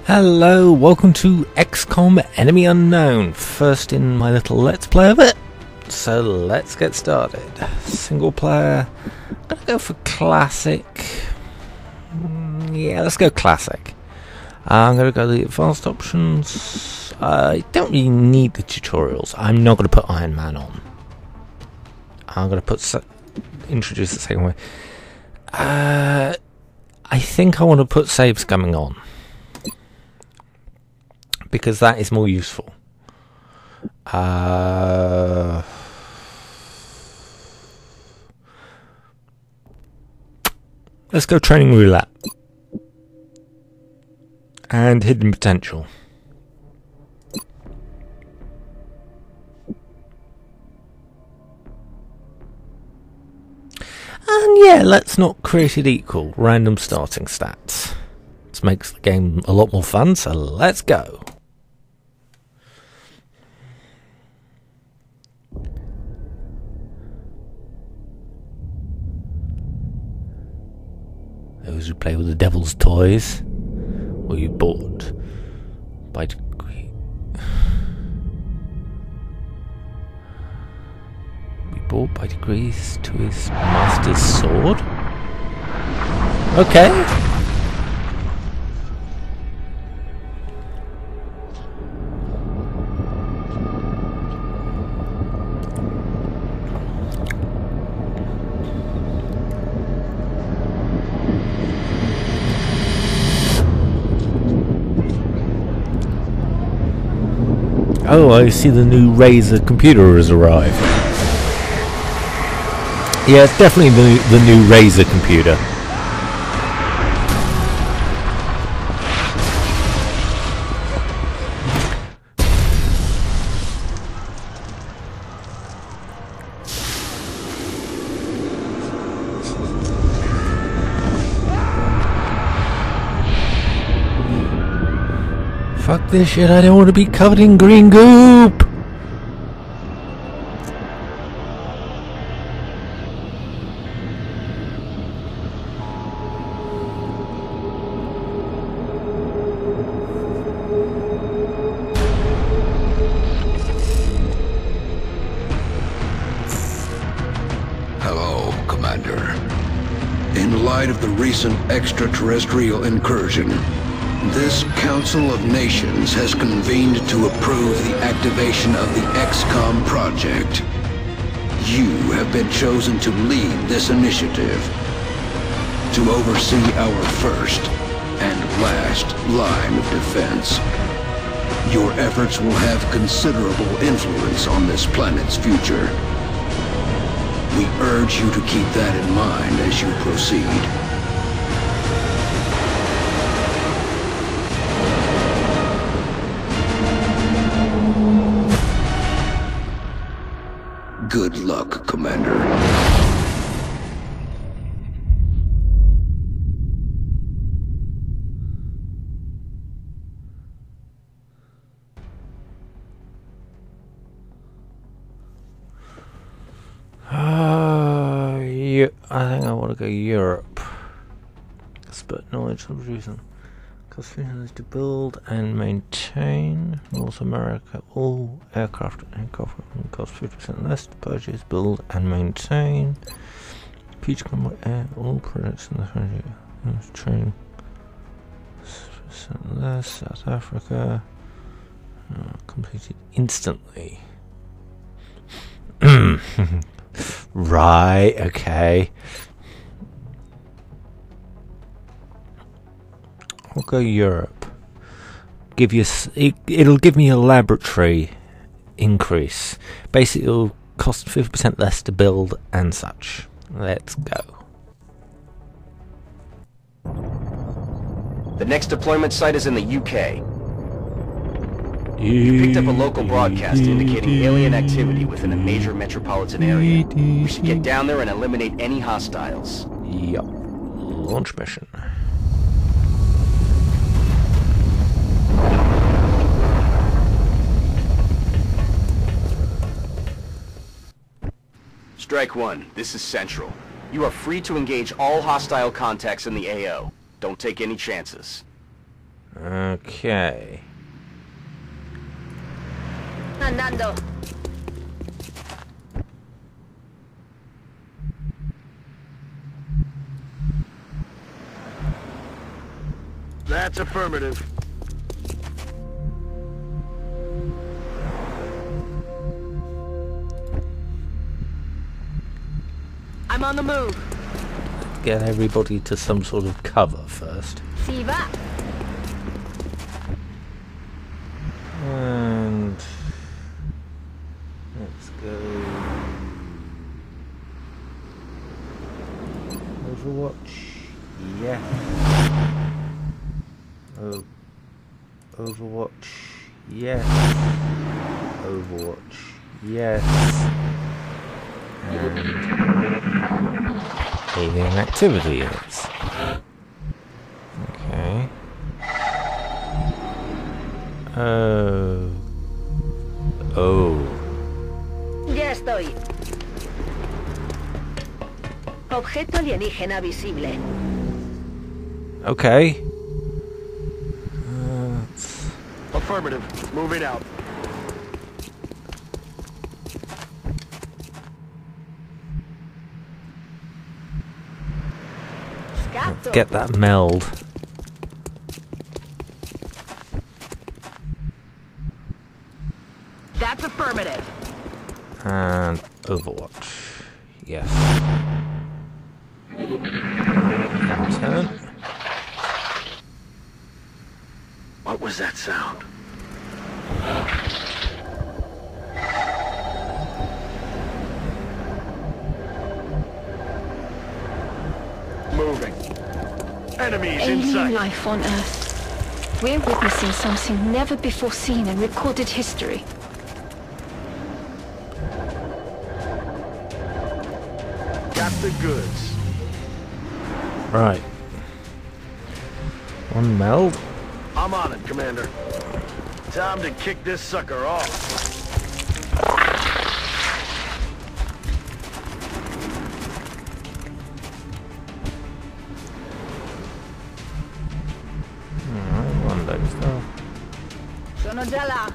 Hello, welcome to Xcom Enemy Unknown. First in my little let's play of it. So let's get started. Single player. I'm gonna go for classic. Yeah, let's go classic. I'm gonna go the advanced options. I don't really need the tutorials. I'm not gonna put Iron Man on. I'm gonna introduce the second way. I think I want to put save scumming on, because that is more useful. Let's go training roulette and hidden potential. And yeah, let's not create it equal. Random starting stats. This makes the game a lot more fun, so let's go. Those who play with the devil's toys, or you bought by degree. We bought by degrees to his master's sword. Okay. Oh, I see the new Razer computer has arrived. Yeah, it's definitely the new Razer computer. Fuck this shit, I don't want to be covered in green goop! Hello, Commander. In light of the recent extraterrestrial incursion, this Council of Nations has convened to approve the activation of the Xcom project. You have been chosen to lead this initiative, to oversee our first and last line of defense. Your efforts will have considerable influence on this planet's future. We urge you to keep that in mind as you proceed. Good luck, Commander. Yeah, I think I want to go Europe. Expert knowledge of reason. Cost is to build and maintain. North America, all aircraft cost 50% less to purchase, build and maintain. Peach combat air, all products in the country. Train 50% less. South Africa, completed instantly. Right, okay. I'll go Europe. It'll give me a laboratory increase. Basically, it'll cost 50% less to build and such. Let's go. The next deployment site is in the UK. You picked up a local broadcast indicating alien activity within a major metropolitan area. We should get down there and eliminate any hostiles. Yup. Launch mission. Strike One, this is Central. You are free to engage all hostile contacts in the AO. Don't take any chances. Okay. Andando. That's affirmative. I'm on the move. Get everybody to some sort of cover first. Si va. And let's go. Overwatch. Yeah. Oh. Overwatch. Yes. Overwatch. Yes. And alien activity units. Okay. Oh. Ya estoy. Objeto alienígena visible. Okay. Affirmative. Moving out. Let's get that meld. That's affirmative. And Overwatch. Yes. Turn. What was that sound? Moving. Enemies in Alien sight. life on Earth. We're witnessing something never before seen in recorded history. Got the goods. Right. One meld. I'm on it, Commander. Time to kick this sucker off. Alright, one day still. Sono già là.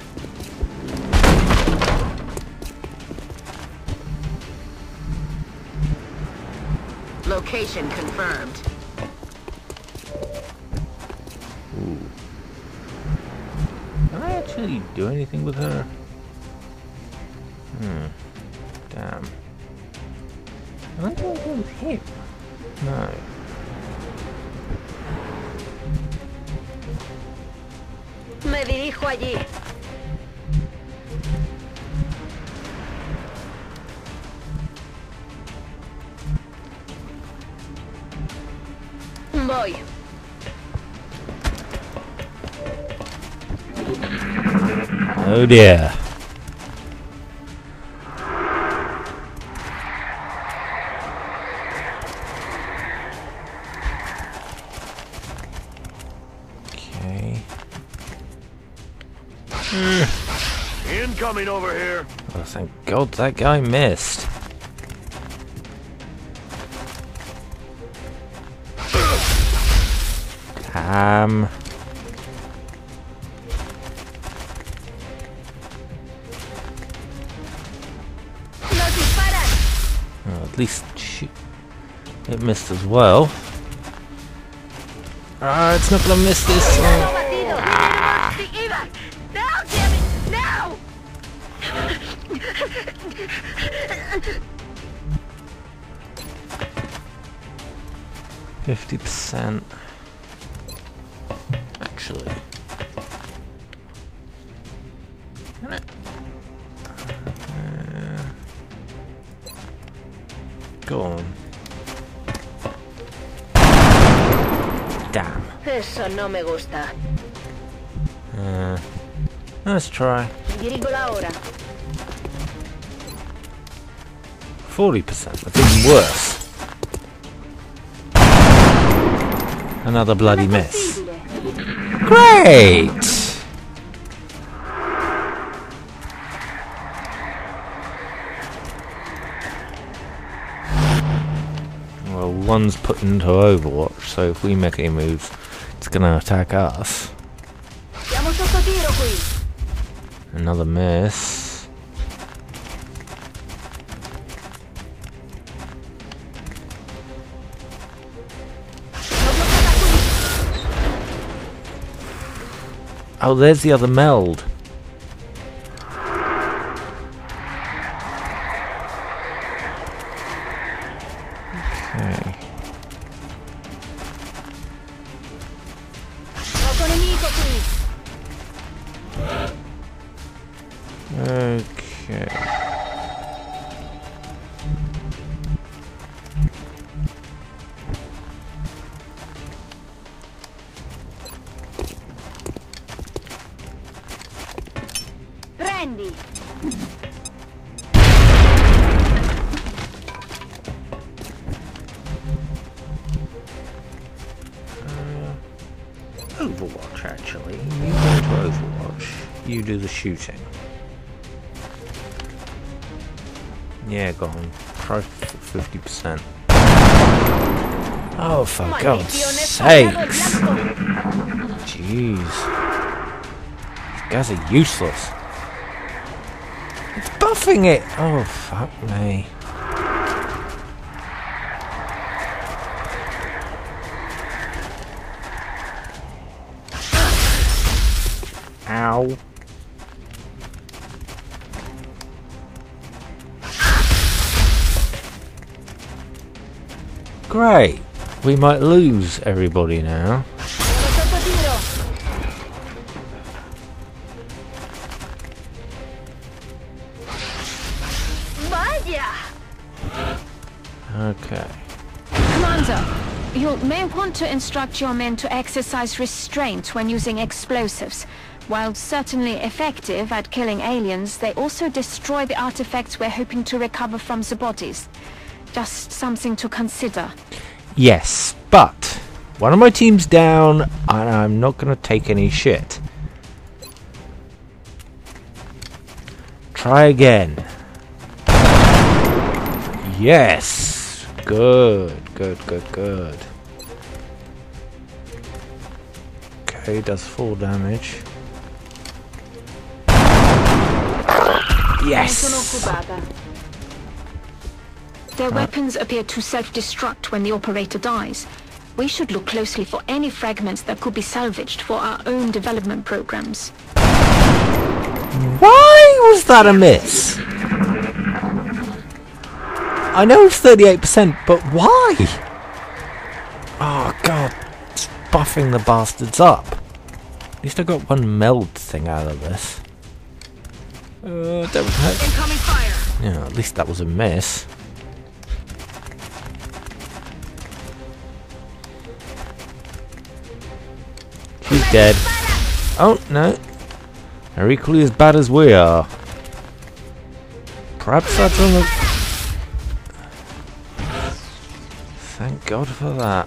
Location confirmed. Can I actually do anything with her? Damn. Can I do anything with him? No. Me dirijo allí. Voy. Oh dear. Okay. Incoming over here. Oh, thank God that guy missed. Damn. ¡Nos disparan! Oh, at least it missed as well. Ah, it's not gonna miss this ¡Cuidado, one. batido! ¡Evac! ¡Now, damn it! Now! 50%. Actually. Can I? Go on. Damn. Eso no me gusta. Let's try. Dirigo la hora. 40%. That's even worse. Another bloody miss. Great! Well, one's put into Overwatch, so if we make any moves, it's gonna attack us. Another miss. Oh, there's the other meld. Okay. Okay. Prendi. Overwatch, actually. You go to Overwatch. You do the shooting. Yeah, go on. Try for 50%. Oh, for God's sakes! Jeez. These guys are useless. It's buffing it! Oh, fuck me. Ow. Great. We might lose everybody now. Okay. Commander, you may want to instruct your men to exercise restraint when using explosives. While certainly effective at killing aliens, they also destroy the artifacts we're hoping to recover from the bodies. Just something to consider. Yes, but one of my team's down and I'm not going to take any shit. Try again. Yes! Good, good, good, good. Okay, does 4 damage. Yes! Their weapons appear to self-destruct when the operator dies. We should look closely for any fragments that could be salvaged for our own development programs. Why was that a miss? I know it's 38%, but why? Oh god, it's buffing the bastards up. At least I got one meld thing out of this. Don't hurt. Incoming fire. Yeah, at least that was a miss. She's dead. Oh, no. They're equally as bad as we are. Perhaps that's on the... Thank God for that.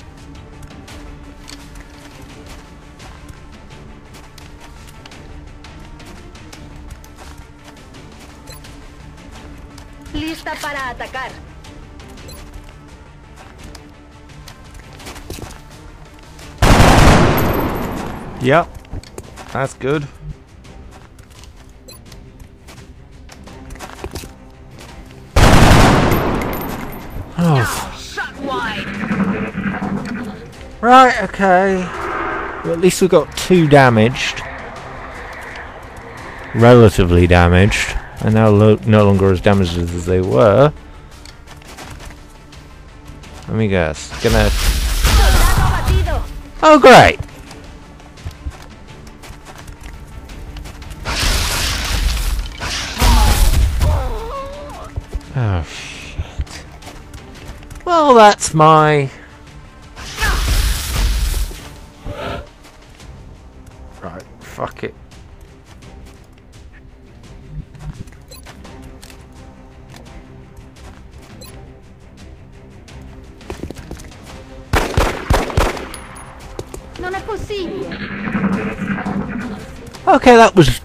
Lista para atacar. Yep. That's good. Oh. Shot wide. Right, okay. Well, at least we got 2 damaged. Relatively damaged. And now no longer as damaged as they were. Let me guess. Gonna... Oh, great! Oh, shit. Well, that's my... Right, fuck it. Non è possibile. Okay, that was...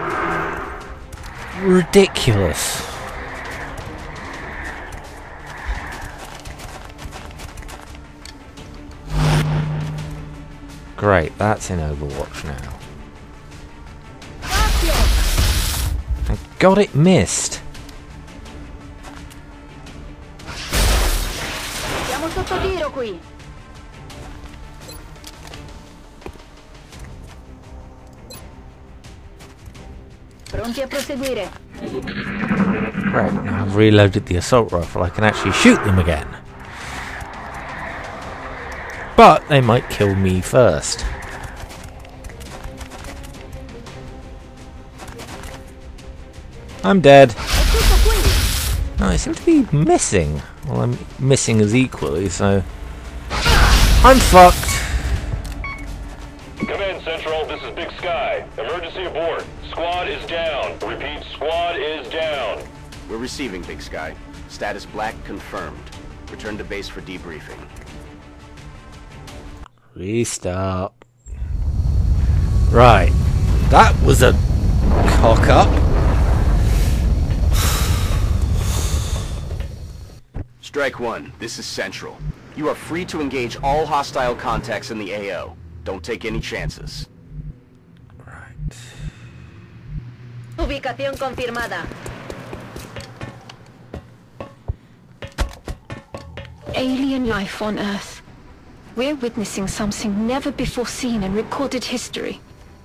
ridiculous. Great, that's in Overwatch now. God, it missed. Siamo sotto tiro qui. Pronti a proseguire. Right, now I've reloaded the assault rifle, I can actually shoot them again. But they might kill me first. I'm dead. No, I seem to be missing. Well, I'm missing as equally, so... I'm fucked! Command Central, this is Big Sky. Emergency abort. Squad is down. Repeat, squad is down. We're receiving, Big Sky. Status black confirmed. Return to base for debriefing. Restart. Right. That was a cock up. Strike one, this is Central. You are free to engage all hostile contacts in the AO. Don't take any chances. Right. Ubicación confirmada. Alien life on Earth. We're witnessing something never before seen in recorded history.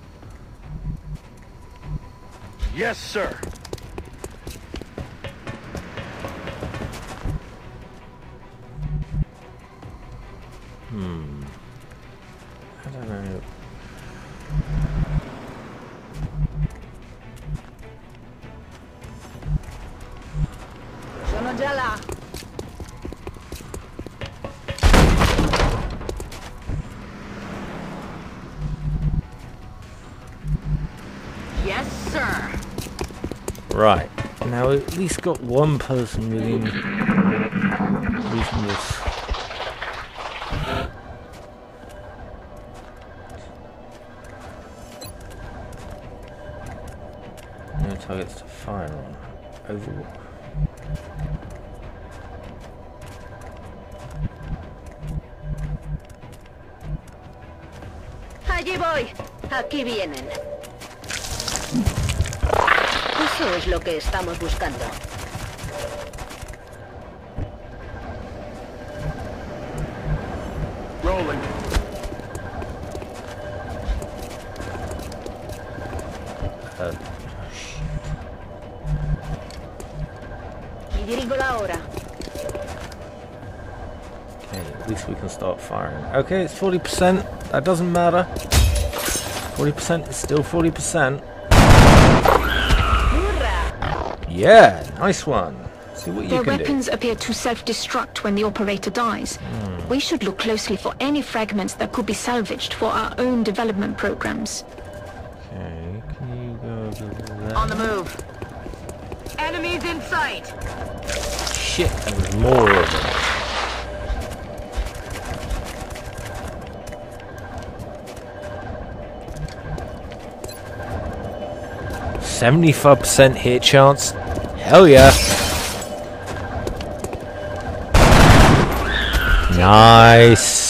Yes, sir. I don't know. Sono già là. Yes, sir. Right. Now we at least got one person within reasonable. No targets to fire on. Over. Allí voy. Aquí vienen. Eso es lo que estamos buscando. Rolling. Mi dirigo la hora. Okay, at least we can start firing. Okay, it's 40%. That doesn't matter. 40% is still 40%. Yeah, nice one. See what you Their can do. weapons appear to self-destruct when the operator dies. We should look closely for any fragments that could be salvaged for our own development programs. Okay, can you go over there? On the move. Enemies in sight. Shit, there's more of them. %75% hit chance. Hell yeah. Nice.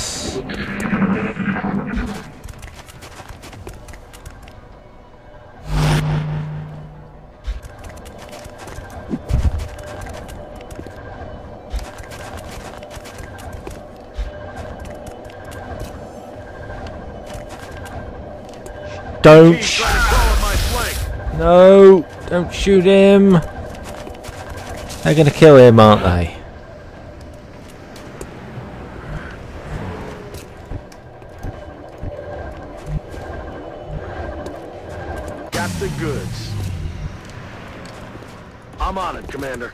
Don't No, don't shoot him. They're gonna kill him, aren't they? Got the goods. I'm on it, Commander.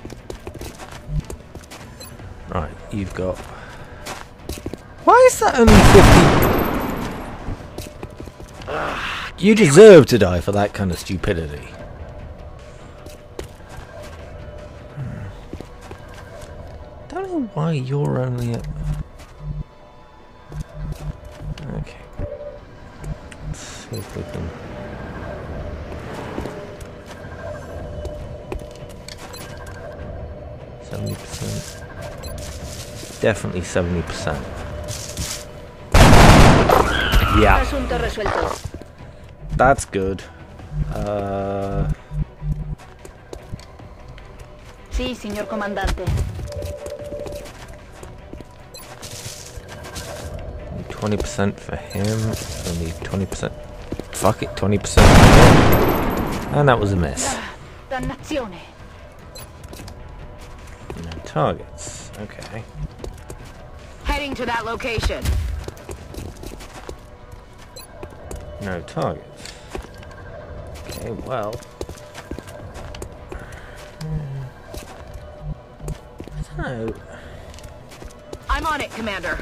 Right, you've got... Why is that only 50? You deserve to die for that kind of stupidity. Don't know why you're only at... Okay. Let's see if we can... Definitely 70%. Yeah. Asunto resuelto. That's good. Sí, señor comandante. 20% for him. Only 20%. Fuck it, 20% for him. And that was a miss. Dannazione. No targets. Okay. Heading to that location. No targets. Okay, well. I don't know. I'm on it, Commander.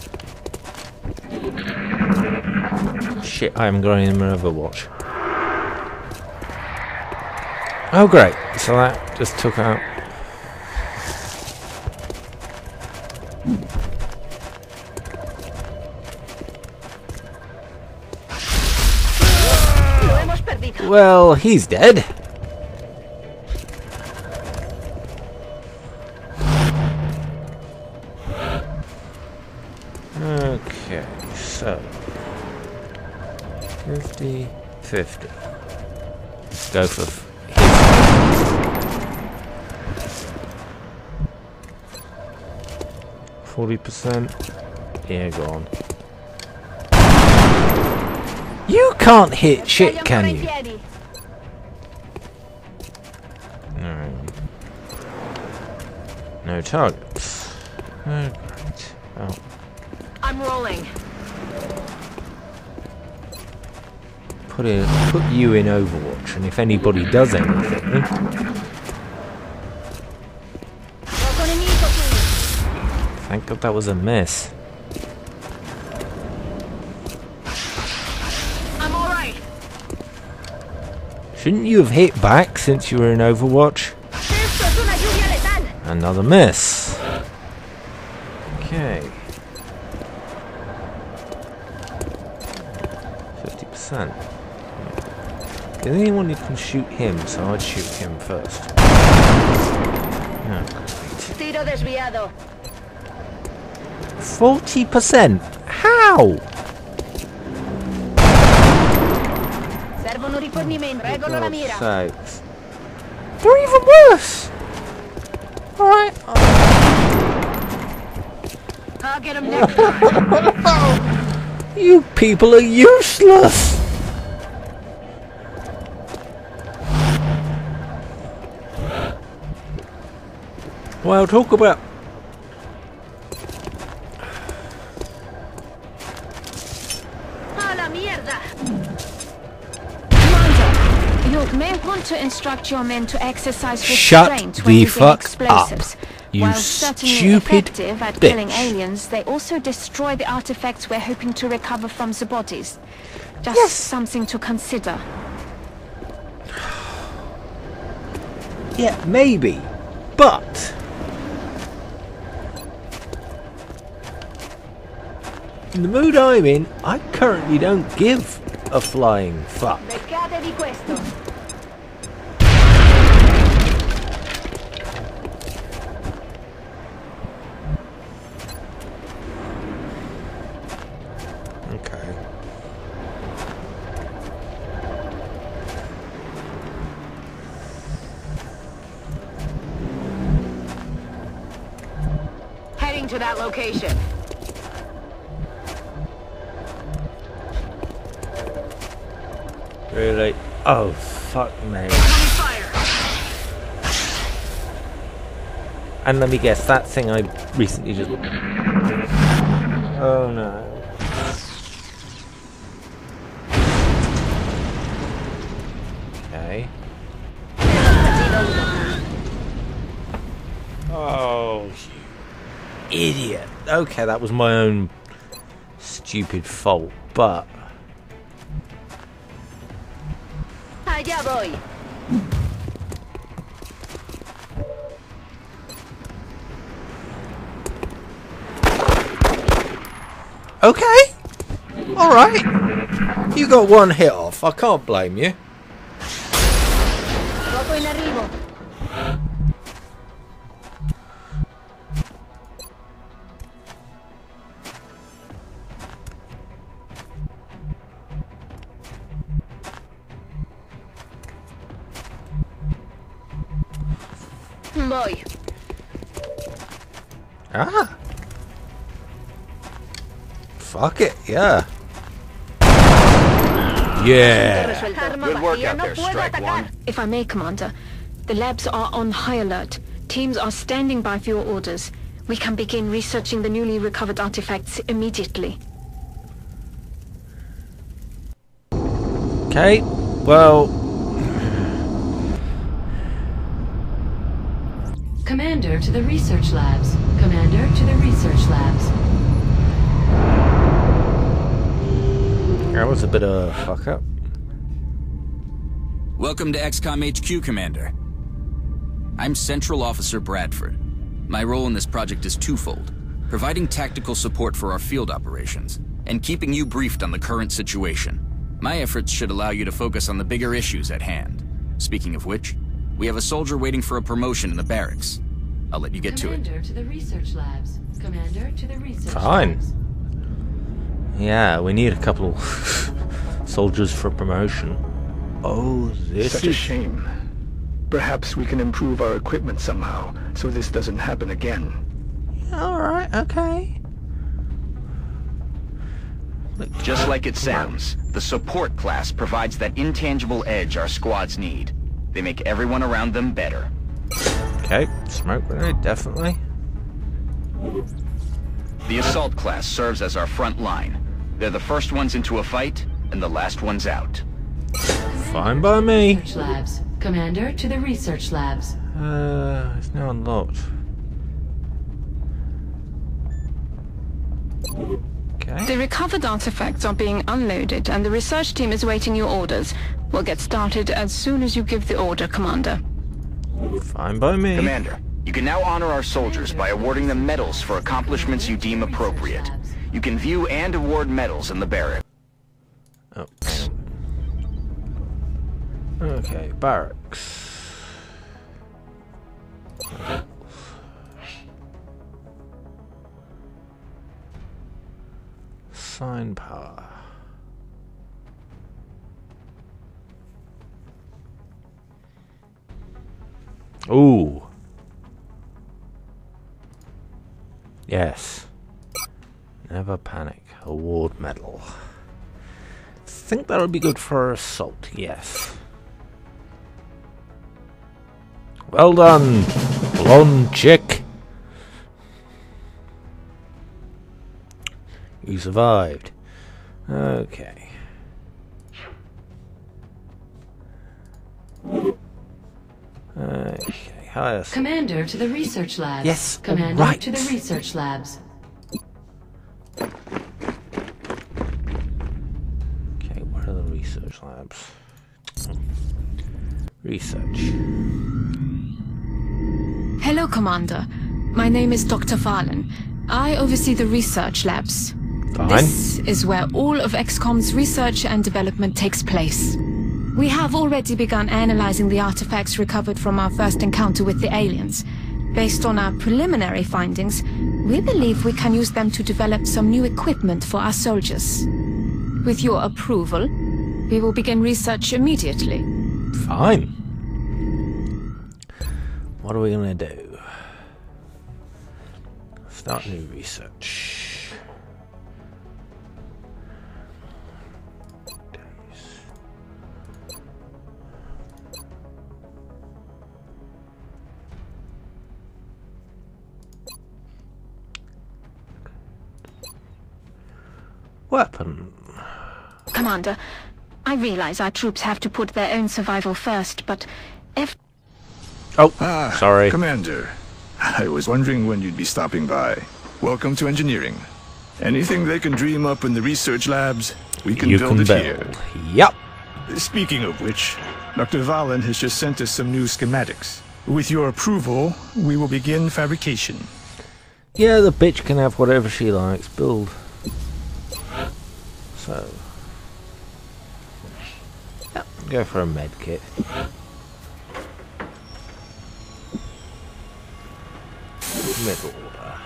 Shit, I haven't got any in Overwatch. Oh great, so that just took out. Lo hemos perdido. Well, he's dead. Okay, so 50-50. Let's go for his. 40%. Yeah, go on. You can't hit shit, can you? Alright. No targets. Oh, great. Oh. I'm rolling. Put you in Overwatch, and if anybody does anything, thank God that was a miss. I'm all right. Shouldn't you have hit back since you were in Overwatch? Esto es una lluvia letal. Another miss. Okay. 50%. There's anyone who can shoot him, so I'd shoot him first. Oh, great. Tiro desviado. 40%? How? Servono rifornimenti. Regolo la mira. Sakes. They're even worse! Alright. I'll get him next time. You people are useless! Well, talk about... A la mierda. Commander, you may want to instruct your men to exercise Shut restraint when the using fuck explosives. up, you While certainly stupid effective at bitch. killing aliens, they also destroy the artifacts we're hoping to recover from the bodies. Just something to consider. Yeah, maybe. But... in the mood I'm in, I currently don't give a flying fuck. Beccate di questo. Okay. Heading to that location. Really? Oh, fuck me. Fire. And let me guess, that thing I recently just... oh no. Okay. Oh, you idiot. Okay, that was my own stupid fault, but... Allá voy. okay! Alright! You got one hit off, I can't blame you. Poco en arribo. Voy. Ah! Fuck it, yeah. Yeah! Good work out there, Strike One. If I may, Commander, the labs are on high alert. Teams are standing by for your orders. We can begin researching the newly recovered artifacts immediately. Okay, well... Commander to the research labs. Commander to the research labs. That was a bit of a fuck up. Welcome to Xcom HQ, Commander. I'm Central Officer Bradford. My role in this project is twofold: providing tactical support for our field operations, and keeping you briefed on the current situation. My efforts should allow you to focus on the bigger issues at hand. Speaking of which, we have a soldier waiting for a promotion in the barracks. I'll let you get to it. Commander to the research labs. Commander to the research Fine. labs. Yeah, we need a couple soldiers for promotion. Oh, this Such a shame. Perhaps we can improve our equipment somehow, so this doesn't happen again. Alright, okay. Just like it sounds, the support class provides that intangible edge our squads need. They make everyone around them better. Okay, smoke grenade, definitely. The assault class serves as our front line. They're the first ones into a fight, and the last ones out. Fine by me. Research labs. Commander to the research labs. It's now unlocked. Okay. The recovered artifacts are being unloaded, and the research team is waiting your orders. We'll get started as soon as you give the order, Commander. Fine by me. Commander, you can now honor our soldiers by awarding them medals for accomplishments you deem appropriate. You can view and award medals in the barracks. Oh. Okay, barracks. Sign power. Ooh. Yes. Never panic. Award medal. Think that'll be good for assault, yes. Well done, blonde chick. You survived. Okay. Okay, highest. Commander to the research labs. Yes, Commander right. to the research labs. Okay, where are the research labs? Research. Hello, Commander. My name is Dr. Valen. I oversee the research labs. Fine. This is where all of Xcom's research and development takes place. We have already begun analyzing the artifacts recovered from our first encounter with the aliens. Based on our preliminary findings, we believe we can use them to develop some new equipment for our soldiers. With your approval, we will begin research immediately. Fine. What are we gonna do? Start new research. Weapon. Commander, I realize our troops have to put their own survival first, but if... Oh, sorry. Commander, I was wondering when you'd be stopping by. Welcome to engineering. Anything they can dream up in the research labs, we can build it here. Yep. Speaking of which, Dr. Valen has just sent us some new schematics. With your approval, we will begin fabrication. Yeah, the bitch can have whatever she likes. Build. So. Yep, go for a med kit. Middle order.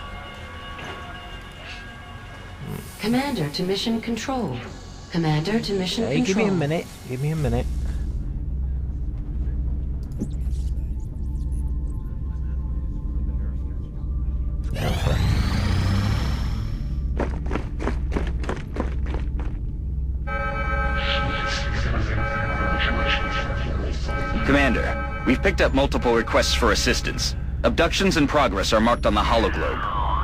Commander to mission control. Commander to mission Hey, control. give me a minute. Give me a minute. Commander, we've picked up multiple requests for assistance. Abductions in progress are marked on the hologlobe.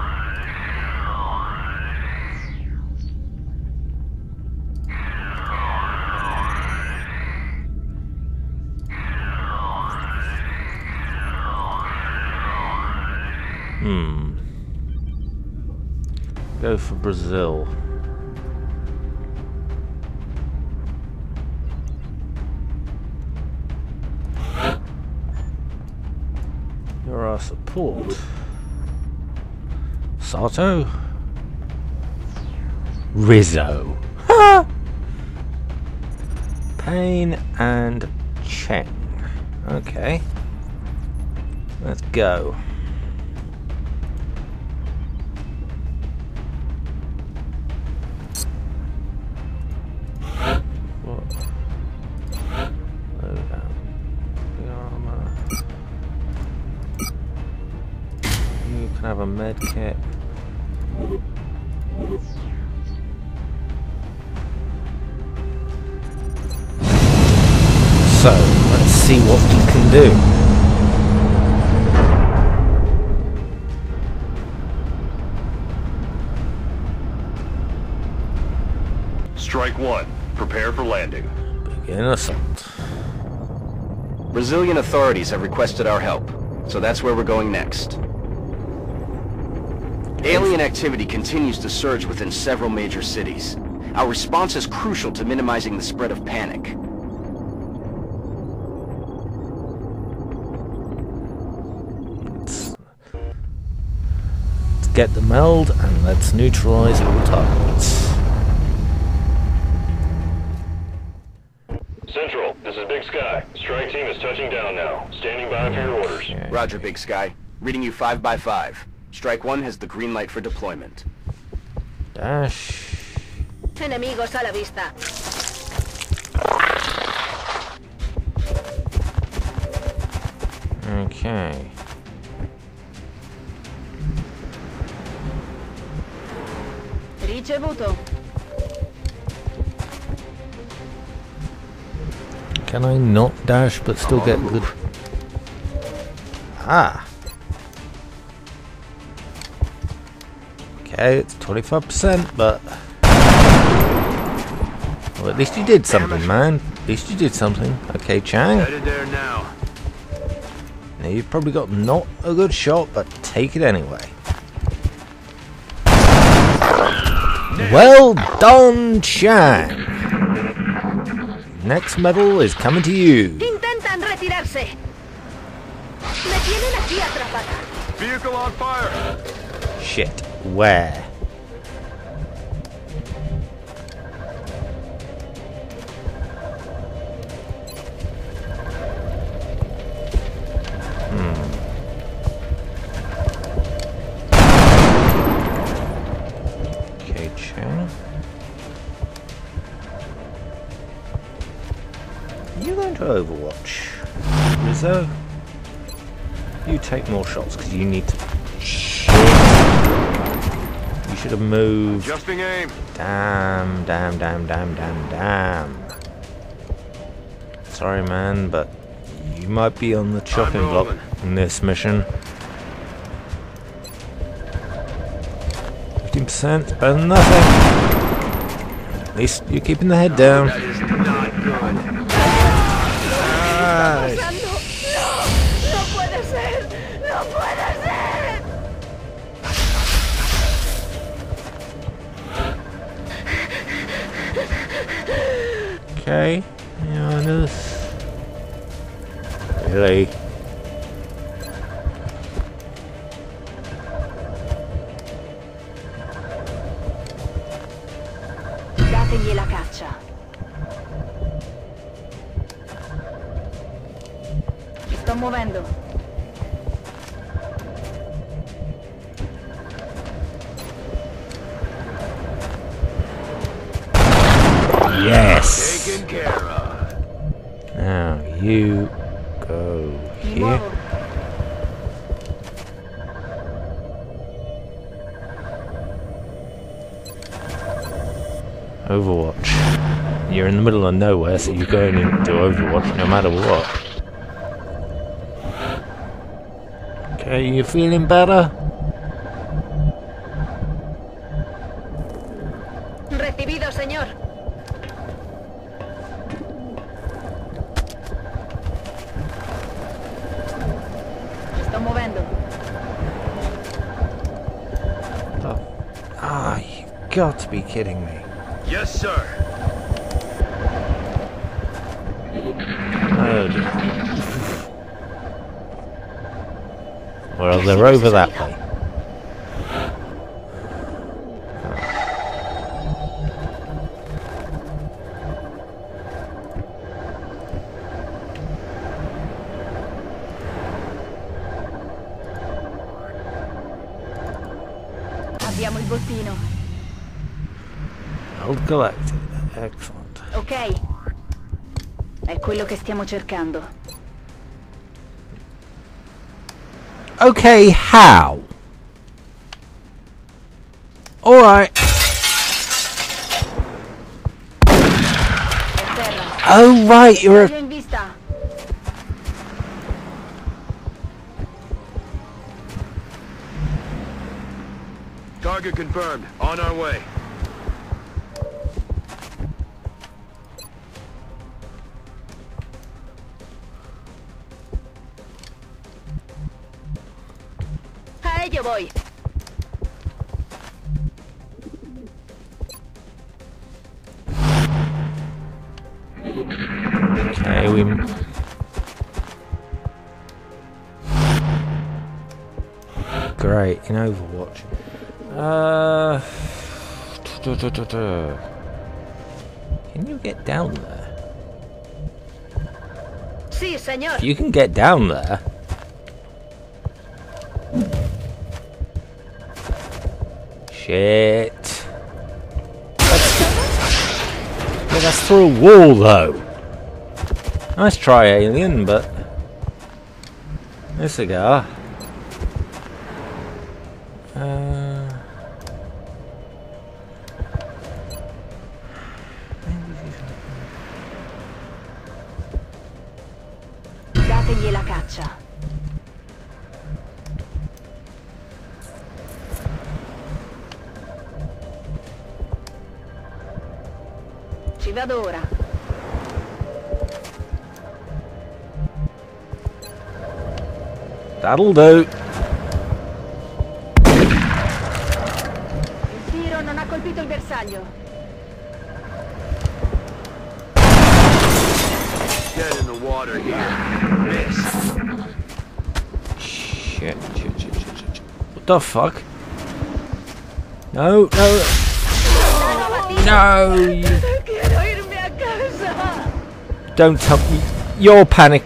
Go for Brazil. You're our support. Sato? Rizzo. Ha! Payne and Cheng. Okay. Let's go. Have a med kit. So let's see what we can do. Strike one. Prepare for landing. Begin assault. Brazilian authorities have requested our help, so that's where we're going next. Alien activity continues to surge within several major cities. Our response is crucial to minimizing the spread of panic. Let's get the meld and let's neutralize all targets. Central, this is Big Sky. Strike team is touching down now. Standing by for your orders. Okay. Roger, Big Sky. Reading you 5 by 5. Strike 1 has the green light for deployment. Dash. Enemigos a la vista. Okay. Ricevuto. Can I not dash but still get good? Ah. Okay, it's 25%, but well, at least you did something, man. At least you did something. Okay, Chang. Headed there now. Now you've probably got not a good shot, but take it anyway. Well done, Chang. Next medal is coming to you. Intentan retirarse. Me tienen aquí atrapada. Vehicle on fire. Shit. Where? Okay, Chang. You going to Overwatch, Rizzo? You take more shots because you need to. You should have moved. Adjusting aim. Damn. Sorry, man, but you might be on the chopping block in this mission. 15%, better than nothing. At least you're keeping the head down. That is not good. Nice. No puede ser. No puede ser. Okay, yeah, I know this. Really? Dategli la caccia. Mi sto muovendo. Yes! Taken care of. Now you go Mi here. muovo. Overwatch. You're in the middle of nowhere, so you're going into Overwatch no matter what. Okay, you feeling better? Recibido, señor. Sto muovendo. Ah, you've got to be kidding me. Yes, sir. Oh, well, they're over that way. Abbiamo il bottino. I'll collect it. Excellent. Ok. È quello che stiamo cercando. Okay, how? Alright. Oh, right, you're a... In vista. Target confirmed. On our way. A ello voy. Okay, we... Great, in Overwatch. Can you get down there? Sí, señor. If you can get down there... Shit. That's through a wall, though. Nice try, alien, but... This cigar. Dategli la caccia. Ci vado ora. That'll do. Il tiro non ha colpito il bersaglio. Get in the water here. Miss. Shit. What the fuck? No. No, you... Quiero irme a casa. Don't tell me. You're panic.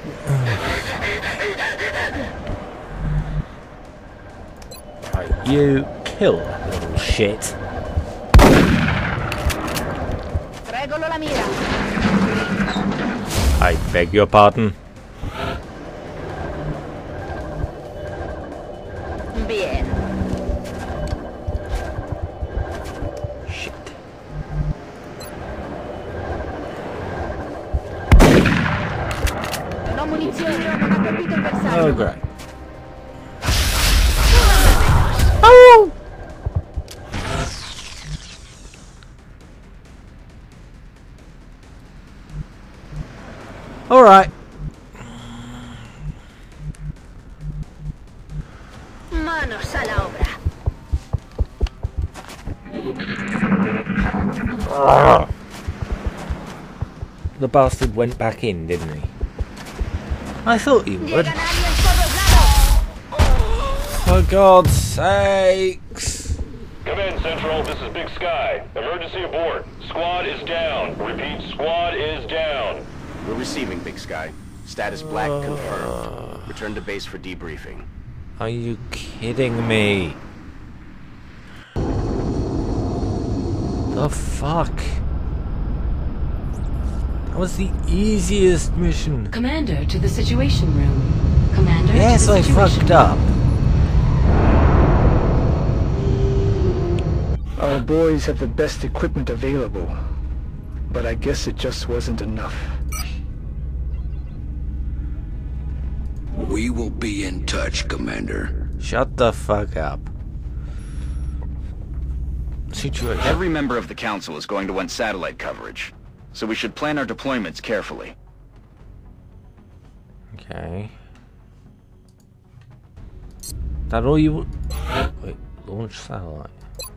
Right, you kill that little shit. Regolo la mira. I beg your pardon. Bien. Shit. Non ho munizioni, non ha colpito il bersaglio. Oh, great. Oh! All right. Manos a la obra. The bastard went back in, didn't he? I thought he would. Llegan aliens por los lados. For God's sakes. Command Central, this is Big Sky. Emergency abort. Squad is down. Repeat, squad is down. We're receiving, Big Sky. Status black confirmed. Return to base for debriefing. Are you kidding me? The fuck? That was the easiest mission. Commander to the Situation Room. Commander Yes, to the I Situation fucked up. Our boys have the best equipment available. but I guess it just wasn't enough. We will be in touch, Commander. Shut the fuck up. Situation. Every member of the Council is going to want satellite coverage, so we should plan our deployments carefully. Okay. That all you... Wait, launch satellite.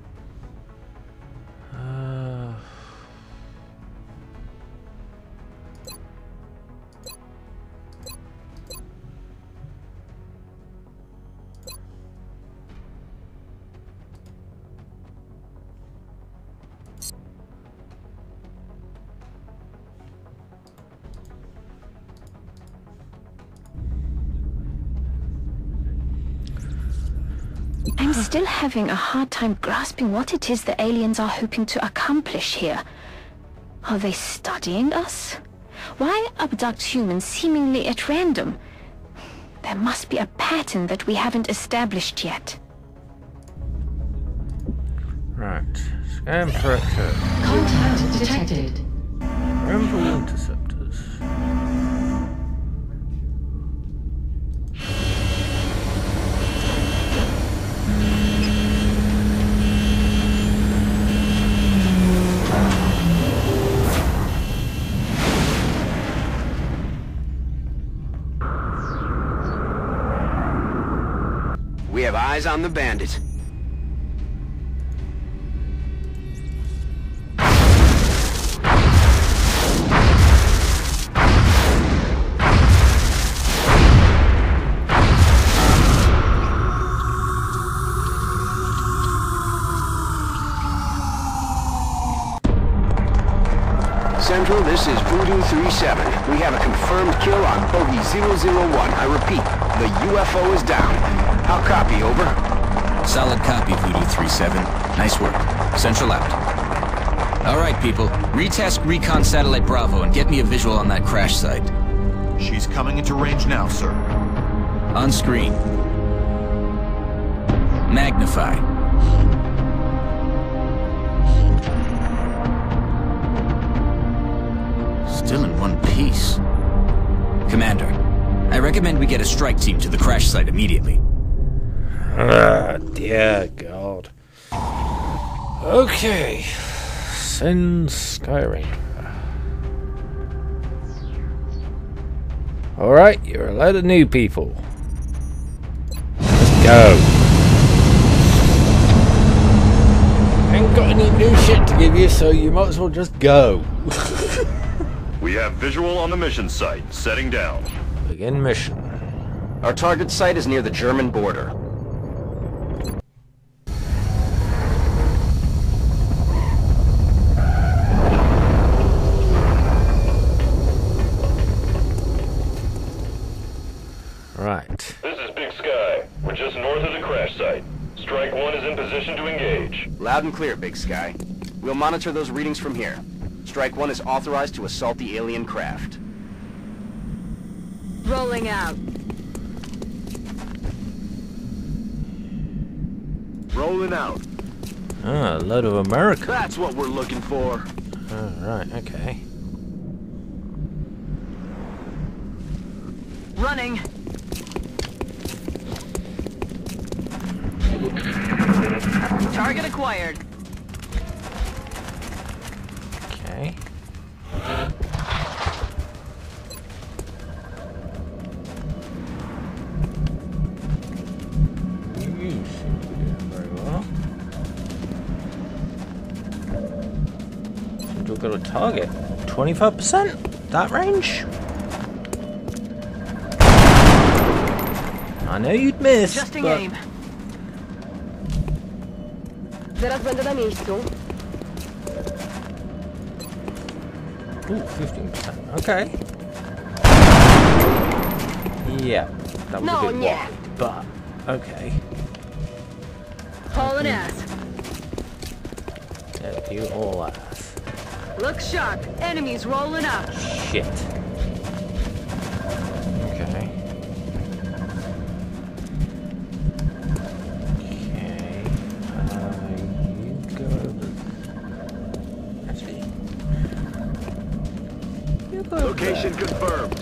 I'm still having a hard time grasping what it is the aliens are hoping to accomplish here. Are they studying us? Why abduct humans seemingly at random? There must be a pattern that we haven't established yet. Right. Scan perimeter. Contact detected. Parental interceptors. We have eyes on the bandit. Central, this is Voodoo 37. We have a confirmed kill on Bogey 001. I repeat, the UFO is down. How copy, over? Solid copy, Voodoo 37. Nice work. Central out. Alright, people. Retask Recon Satellite Bravo and get me a visual on that crash site. She's coming into range now, sir. On screen. Magnify. Still in one piece. Commander, I recommend we get a strike team to the crash site immediately. Ah, dear God. Okay. Send Skyranger. Alright, you're a load of new people. Let's go. Ain't got any new shit to give you, so you might as well just go. We have visual on the mission site. Setting down. Begin mission. Our target site is near the German border. Right. This is Big Sky. We're just north of the crash site. Strike 1 is in position to engage. Loud and clear, Big Sky. We'll monitor those readings from here. Strike 1 is authorized to assault the alien craft. Rolling out. Rolling out. Ah, a load of America. That's what we're looking for. Alright, okay. Running. Target acquired. Okay. You seem to be doing very well. Seem to have got a target. 25%? That range? I know you'd miss. Adjusting but... aim. Zaraz będę na miejscu. Ooh, 15%. Okay. Yeah, that was No, a bit nie. wide, but okay. Hauling ass. Yeah, you all ass. Look sharp. Enemies rolling up. Shit. Okay. Okay. You go over. Actually. Location confirmed.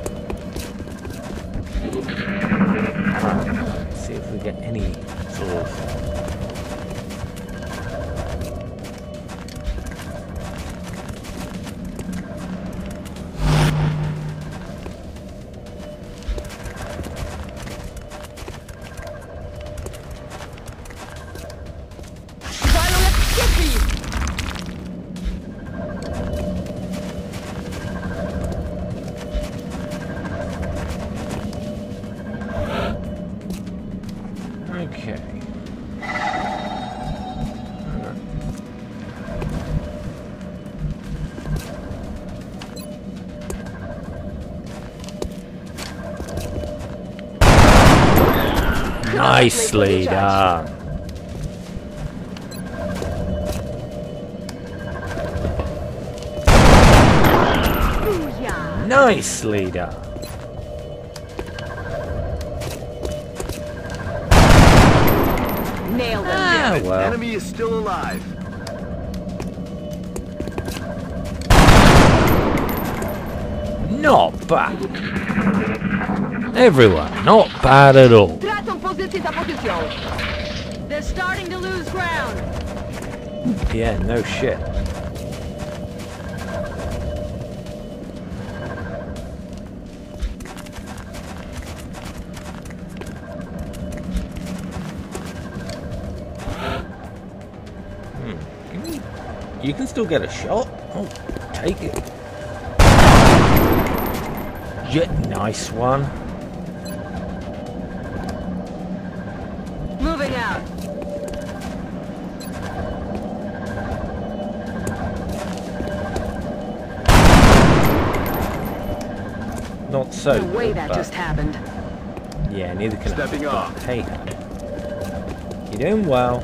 Let's see if we get any sort of... Okay. Nicely done. Nicely done. Nailed him. Ah, well. Enemy is still alive. Not bad. Everyone, not bad at all. Tracą pozycję za pozycją. They're starting to lose ground. Yeah, no shit. You can still get a shot. Oh, take it. Yeah, nice one. Moving out. Not so. No way good, that but just happened. yeah, neither can Stepping I. off. But hey, you're doing well.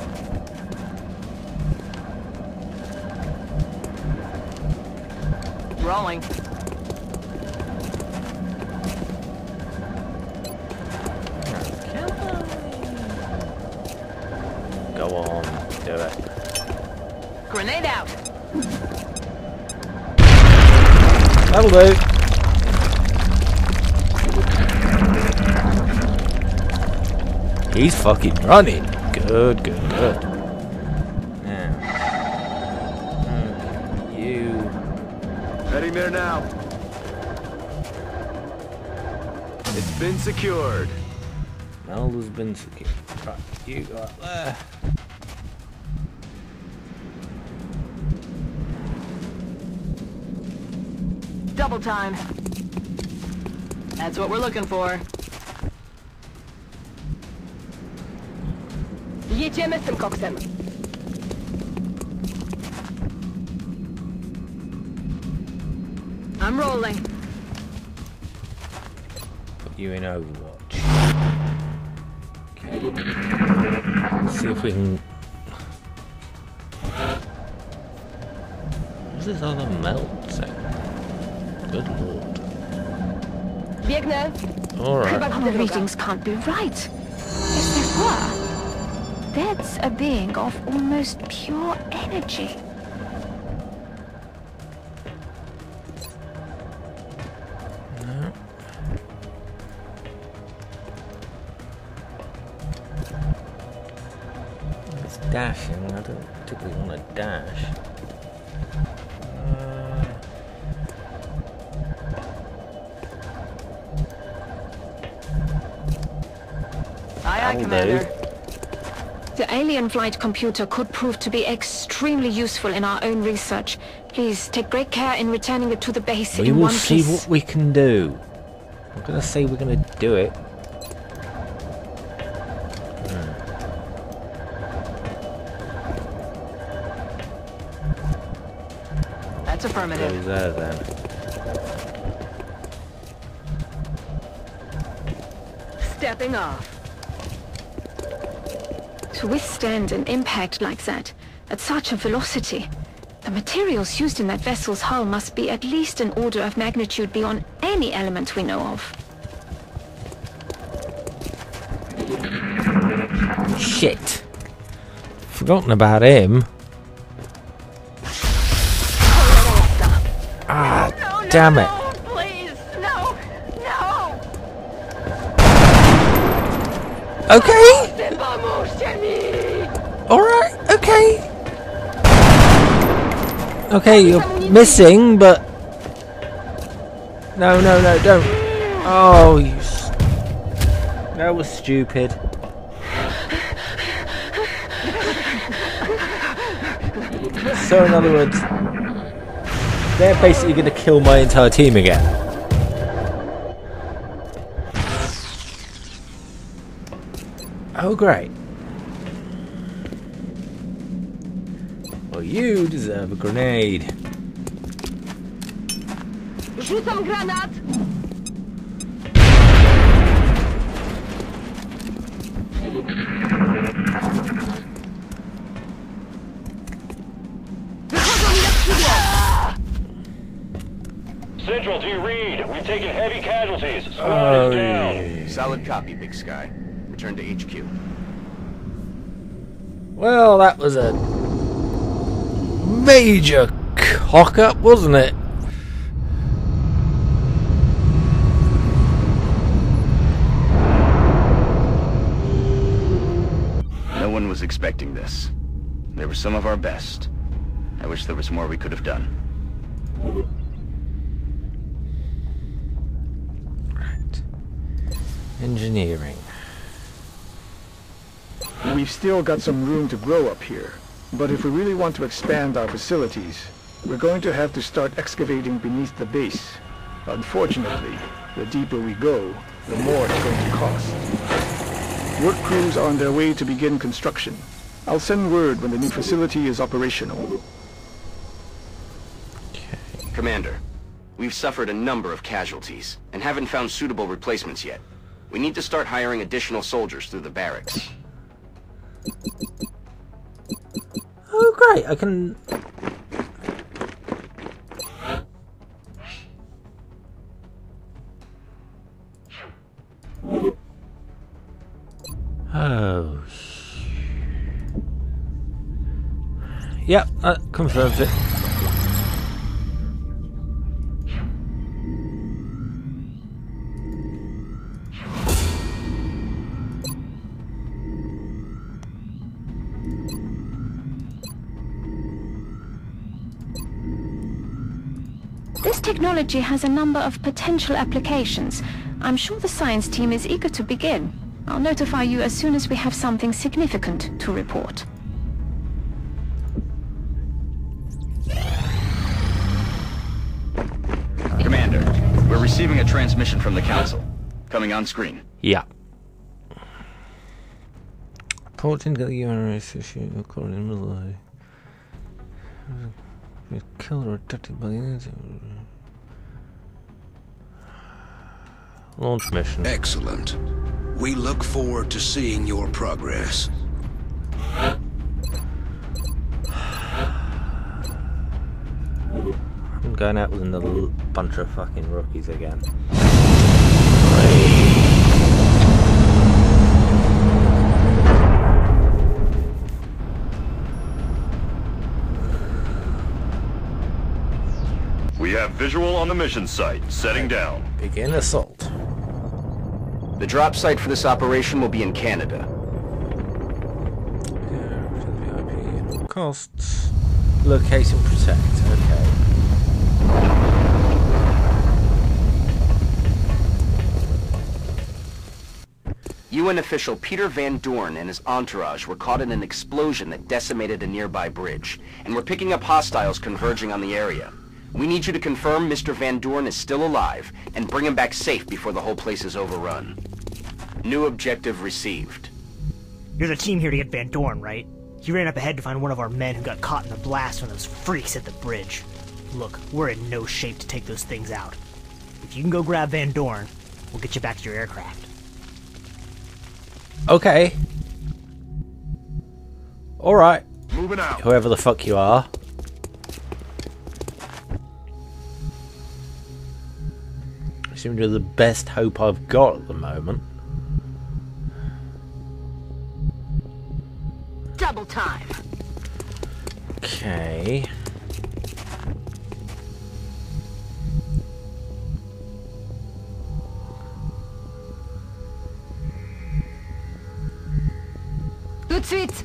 Rolling. Go on, do it. Grenade out. That'll do. He's fucking running. Good, good, good. Now, you. Heading there now. It's been secured. Melda's been secured. Right, you go up there. Double time. That's what we're looking for. Jedziemy z tym koksem. I'm rolling. Put you in Overwatch. Okay. Let's see if we can. What's this other melt thing? Good lord. Biegnę. Alright. Oh, the readings can't be right. Yes, they were. That's a being of almost pure energy. No. It's dashing. I don't particularly want to dash. Aye, Commander. The alien flight computer could prove to be extremely useful in our own research. Please take great care in returning it to the base We in will one see piece. what we can do. I'm gonna say we're gonna do it. That's affirmative. Goes there then. Stepping off. To withstand an impact like that, at such a velocity, the materials used in that vessel's hull must be at least an order of magnitude beyond any element we know of. Shit! Forgotten about him. Ah, damn it. No, please, no, no. Okay. Alright, okay. Okay, you're missing, but... No, don't. Oh, that was stupid. So in other words, they're basically going to kill my entire team again. Oh great. Well, you deserve a grenade. Rzucam granat. Central, do you read? We've taken heavy casualties. Squad is down. Solid copy, Big Sky. Return to HQ. Well, that was a major cock-up, wasn't it? No one was expecting this. They were some of our best. I wish there was more we could have done. Right. Engineering. We've still got some room to grow up here. But if we really want to expand our facilities, we're going to have to start excavating beneath the base. Unfortunately, the deeper we go, the more it's going to cost. Work crews are on their way to begin construction. I'll send word when the new facility is operational. Commander, we've suffered a number of casualties, and haven't found suitable replacements yet. We need to start hiring additional soldiers through the barracks. Oh great, I can... Oh... Yep, that confirms it. This technology has a number of potential applications. I'm sure the science team is eager to begin. I'll notify you as soon as we have something significant to report. Commander, we're receiving a transmission from the Council. Coming on screen. Yeah. Reporting to the UN race issue according to the killed or abducted by the launch mission. Excellent. We look forward to seeing your progress. I'm going out with another bunch of fucking rookies again. We have visual on the mission site. Setting down. Begin assault. The drop site for this operation will be in Canada. VIP costs. Locate and protect. Okay. UN official Peter Van Dorn and his entourage were caught in an explosion that decimated a nearby bridge, and we're picking up hostiles converging on the area. We need you to confirm Mr. Van Dorn is still alive, and bring him back safe before the whole place is overrun. New objective received. You're the team here to get Van Dorn, right? He ran up ahead to find one of our men who got caught in the blast when those freaks hit the bridge. Look, we're in no shape to take those things out. If you can go grab Van Dorn, we'll get you back to your aircraft. Okay. Alright. Moving out. Whoever the fuck you are. Seem to be the best hope I've got at the moment. Double time. Okay. Tout de suite.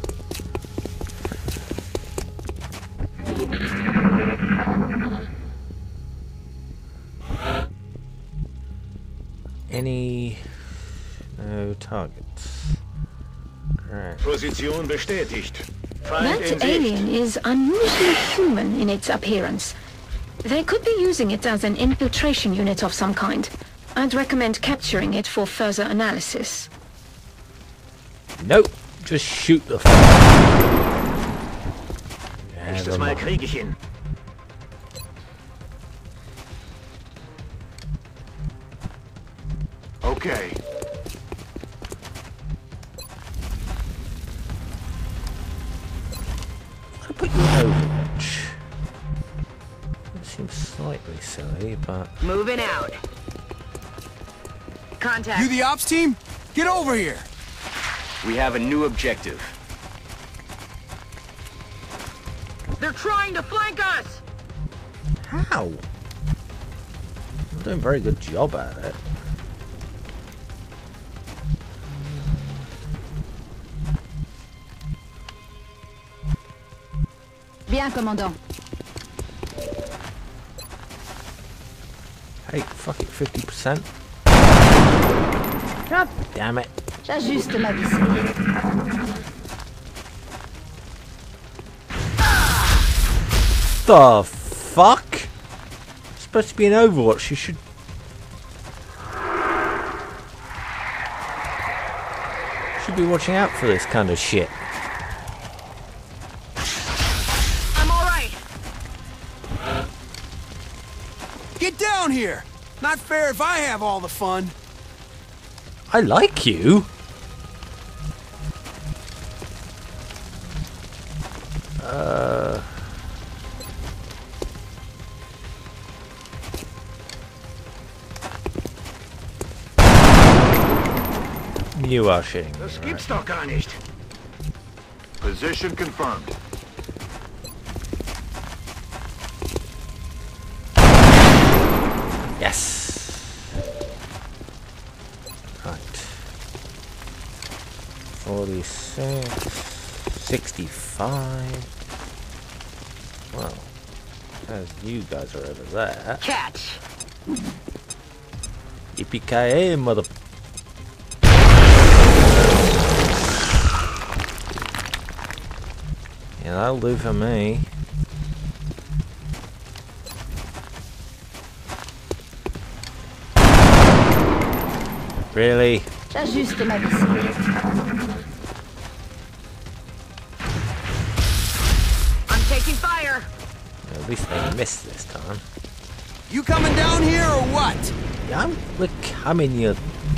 Any... no targets. Right. Position bestätigt. Feind in That Sicht. alien is unusually human in its appearance. They could be using it as an infiltration unit of some kind. I'd recommend capturing it for further analysis. Nope, just shoot the Nächstes Mal krieg ich ihn. Okay. I'll put you in Overwatch. It seems slightly silly, but... Moving out. Contact. You the ops team? Get over here! We have a new objective. They're trying to flank us! How? I'm doing a very good job at it. Bien, commandant. Hey, fuck it, 50%. God damn it. J'ajuste ma vis. The fuck? It's supposed to be an Overwatch, you should... should be watching out for this kind of shit. I'm alright. Get down here! Not fair if I have all the fun. I like you. You are shitting me, Das right? gibt's doch gar nicht. Position confirmed. Yes. Right. 46, 65. Well, as you guys are over there. Catch. Yippee-ki-yay, mother. Yeah, that'll do for me. Really? J'ajuste ma vis. I'm taking fire. At least they missed this time. You coming down here or what? Yeah, we're coming, you.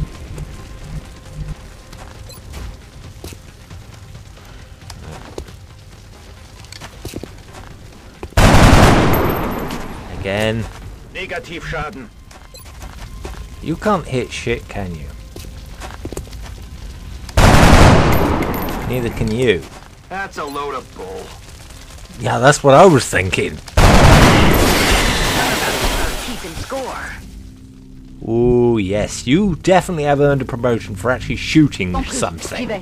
Again. Negativschaden. You can't hit shit, can you? Neither can you. That's a load of bull. Yeah, that's what I was thinking. Keeping score. Ooh, yes, you definitely have earned a promotion for actually shooting something. J'y vais.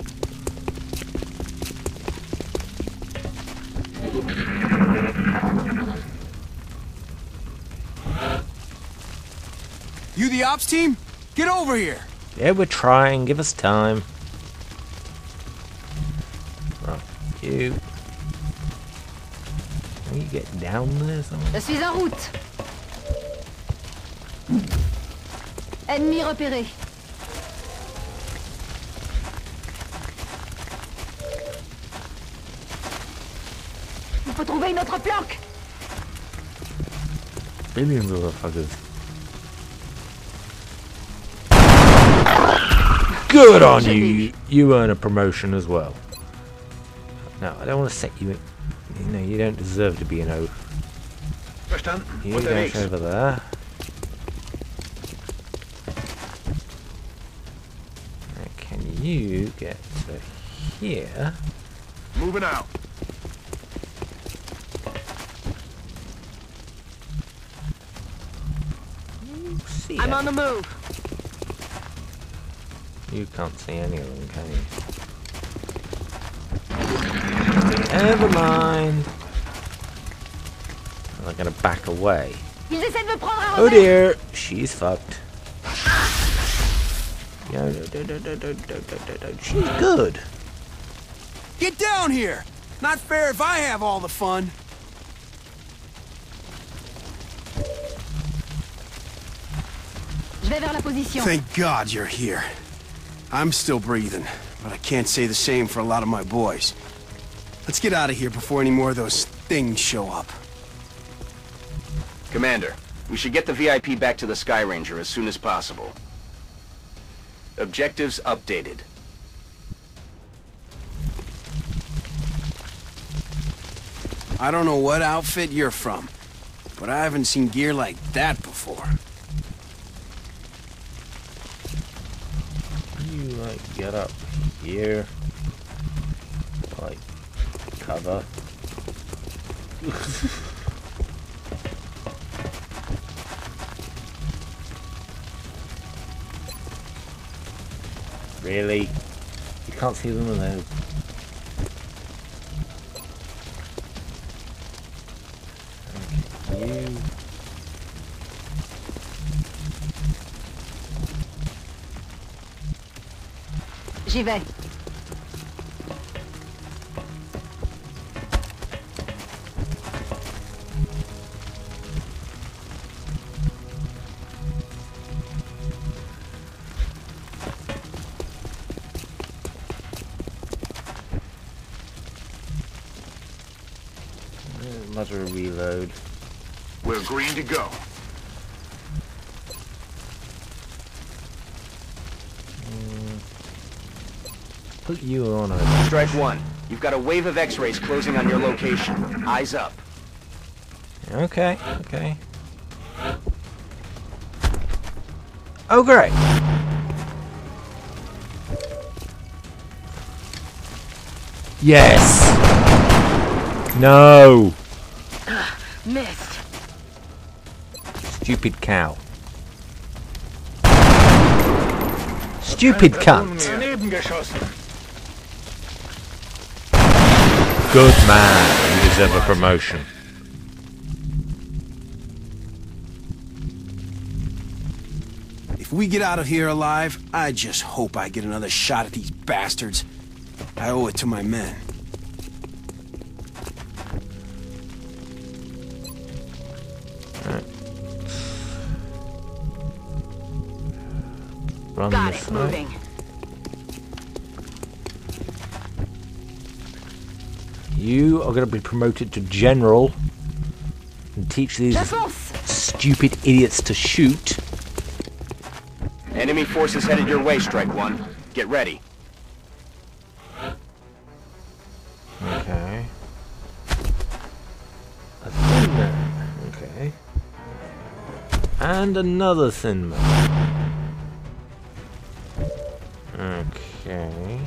You the ops team? Get over here! Yeah, we're trying. Give us time. Right, you. Can you get down there somewhere? Je suis en route. Ennemi repéré. Il faut trouver une autre planque. Billions of fuckers. Good on you. You earn a promotion as well. No, I don't want to set you in. You know, you don't deserve to be an O. Verstanden. You go Unterwegs. over there. Right, can you get to here? Moving out. See I'm it. on the move. You can't see any of them, can you? Never mind. I'm gonna back away. Ils essaient de me prendre un Oh rebelle. dear, she's fucked. Yeah, she's good. Get down here! Not fair if I have all the fun. Je vais vers la position. Thank God you're here. I'm still breathing, but I can't say the same for a lot of my boys. Let's get out of here before any more of those things show up. Commander, we should get the VIP back to the Sky Ranger as soon as possible. Objectives updated. I don't know what outfit you're from, but I haven't seen gear like that before. You like get up here, like cover. Really? You can't see them in those. Okay, you. J'y vais. Mutter reload. We're green to go. Put you on a Strike one. You've got a wave of X-rays closing on your location. Eyes up. Okay, okay. Oh great. Yes. No. Missed. Stupid cow. Stupid cunt. Good man. You deserve a promotion. If we get out of here alive, I just hope I get another shot at these bastards. I owe it to my men. Run Got this it. way. Moving. You are going to be promoted to general and teach these Défense. stupid idiots to shoot. Enemy forces headed your way, Strike one. Get ready. Okay. A thin man. Okay. And another thin man. Okay.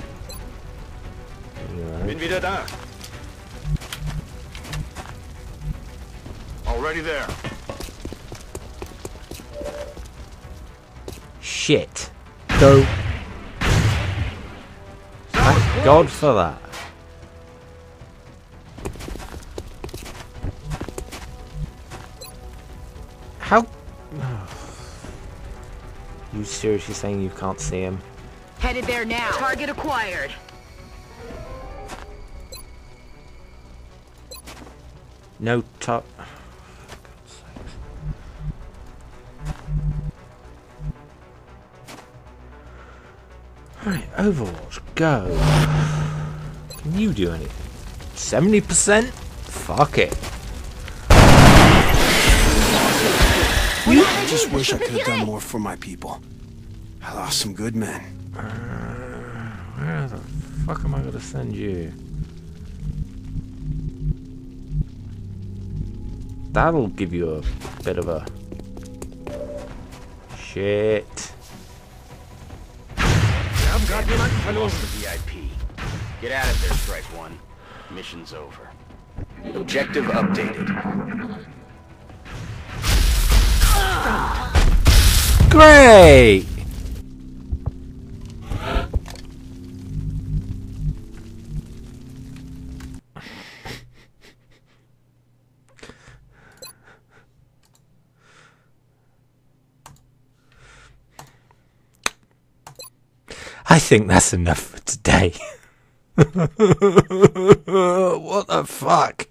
Bin wieder da. Already there. Shit. Go. Thank God for that. How? You seriously saying you can't see him? Headed there now. Target acquired. No top. Right, Overwatch, go. Can you do anything? 70%? Fuck it. I just wish I could have done more for my people. I lost some good men. Where the fuck am I gonna send you? That'll give you a bit of a... Shit. VIP. Get out of there, Strike one. Mission's over. Objective updated. Great! I think that's enough for today. What the fuck?